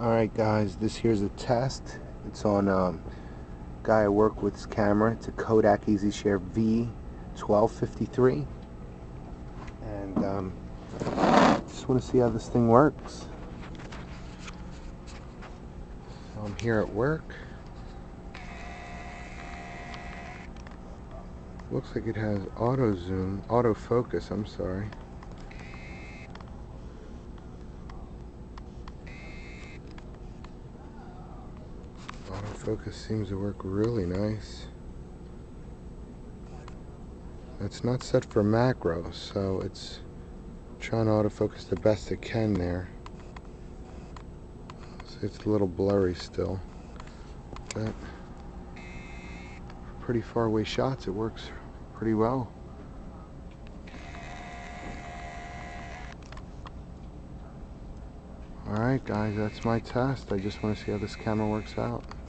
Alright guys, this here's a test. It's on guy I work with's camera. It's a Kodak EasyShare V1253, and just want to see how this thing works. So I'm here at work. Looks like it has autofocus, I'm sorry. Autofocus seems to work really nice. It's not set for macro, so it's trying to autofocus the best it can there. So it's a little blurry still, but for pretty far away shots it works pretty well. Alright guys, that's my test. I just want to see how this camera works out.